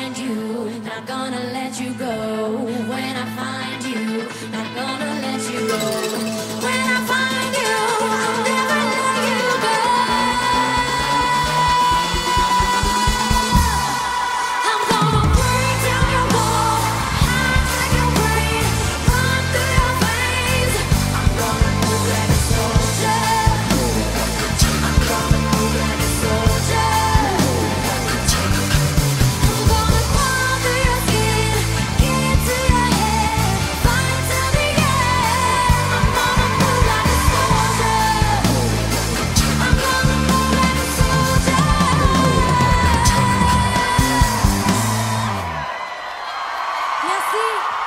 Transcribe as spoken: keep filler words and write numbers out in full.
find you, not gonna let you go. When I find you, not gonna let you go. When I find you, I'll never let you go. I'm gonna break down your wall, hijack your brain, run through your veins. I'm gonna move like a soldier. I'm gonna move like a soldier. I'm gonna crawl through your skin, get into your head, fight till the end. I'm gonna move like a soldier. I'm gonna move like a soldier. Merci.